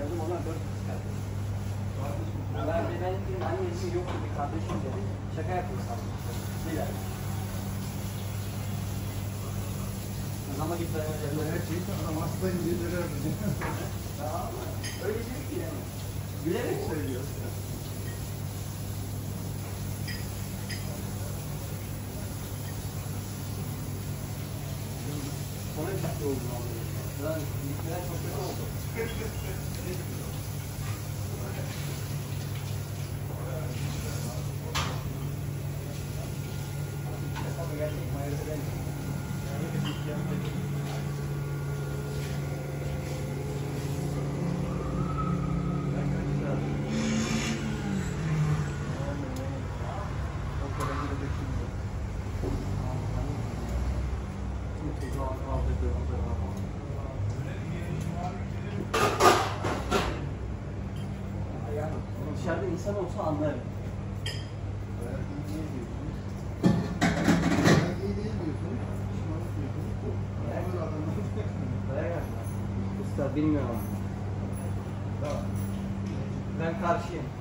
Dedim ona 4 kız kardeş. Benim annem yoktu, bir kardeşim dedi. Şaka yapıyor sandım. Biler. Ama git ben her şeyi tamam hastayım diye söylerdim. öyle değil ki yani. Bilerek söylüyor. Ona ciddi oldum abi. Ben gitmeden çok kötü oldu. Gerçek mayası dışarıda insan olsa anlarım. Usta bilmiyorum. Ben karşıyım.